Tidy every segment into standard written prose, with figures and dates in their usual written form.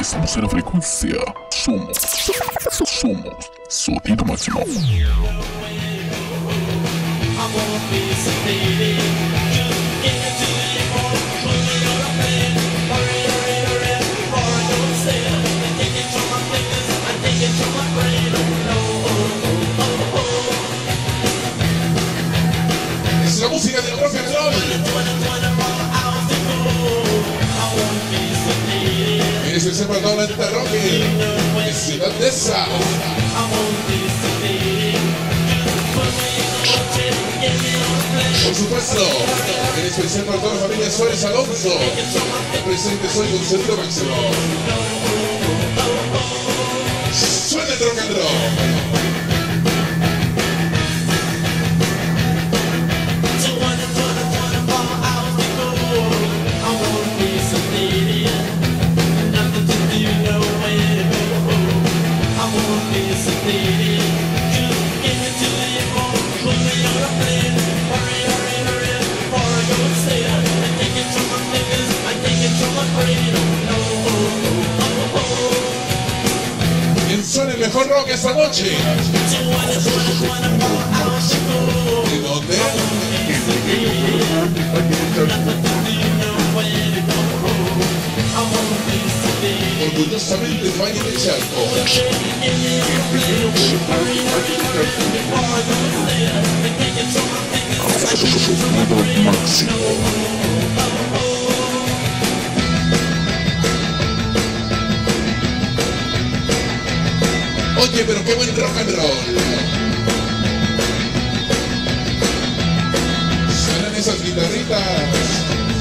Estamos en la frecuencia. Somos Sonido Máximo. Es la música del rock and roll. Es el sepa toda la neta rock en Ciudad de Esa. Por supuesto, en especial para toda la familia Suárez Alonso. Presente soy con Sonido Máximo. Suena el rock and roll. Suena el mejor rock esta noche. ¿De dónde? Orgullosamente Valle de Chalco. Sonido Máximo. Oye, pero qué buen rock and roll. Suenan esas guitarritas.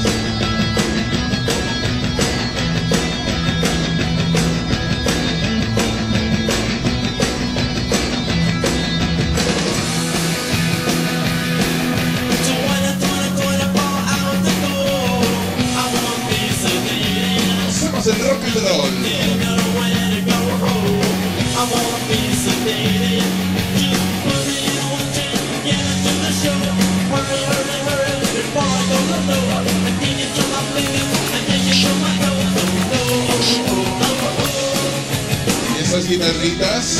Hacemos el rock and roll. Y esas guitarritas.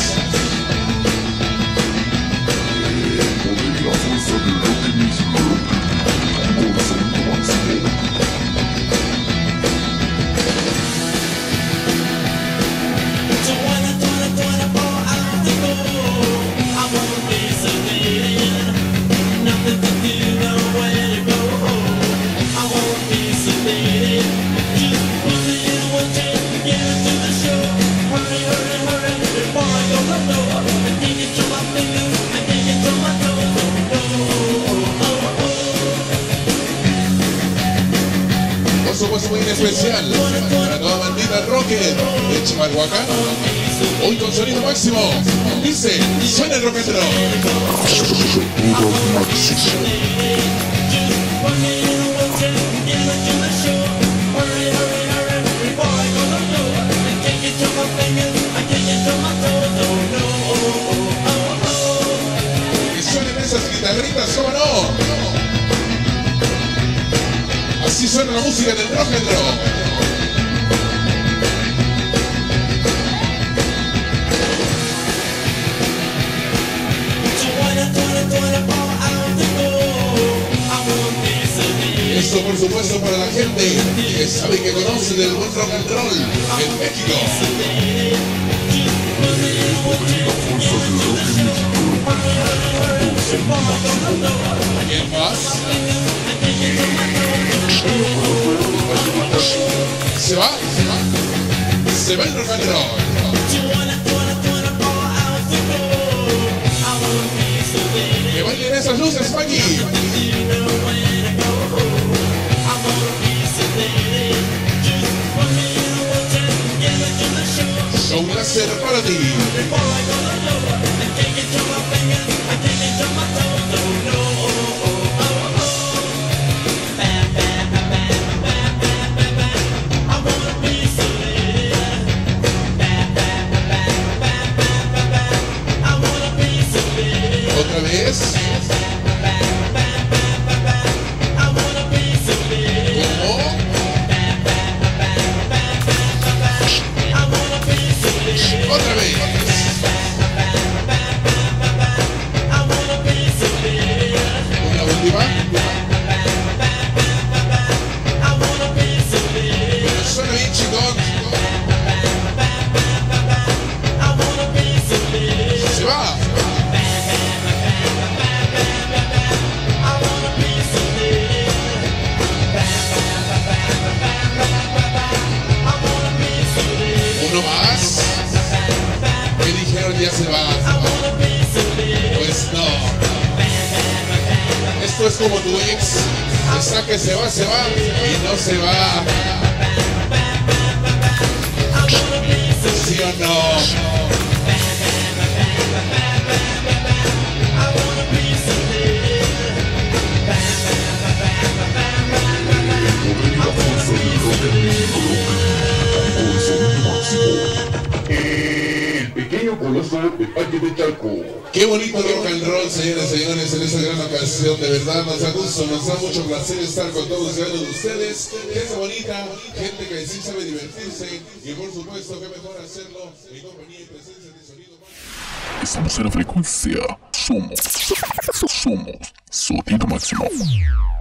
Muy especial para toda bandita rocker de Chimalhuacán. Hoy con Sonido Máximo. Dice, suena el rock and roll. Sonido Máximo. Que suenen esas guitarritas, ¿cómo no? Así suena la música del rock and roll. Esto por supuesto para la gente que sabe que conoce del buen rock and roll en México. ¿Quién más? Se va el rock and roll. Que bailen esas luces, Maggie. Show láser para ti. Otra vez. ¿Cómo? es como tu ex, esa que se va y no se va. ¿Sí o no? El pequeño coloso de Valle de Chalco. Qué bonito rock and roll, señores y señores, en esta gran ocasión. De verdad nos da gusto, nos da mucho placer estar con todos y cada uno de ustedes. Gente bonita, gente que sí sabe divertirse. Y por supuesto, que mejor hacerlo en compañía y presencia de sonido. Estamos en la frecuencia. Somos Sonido Máximo.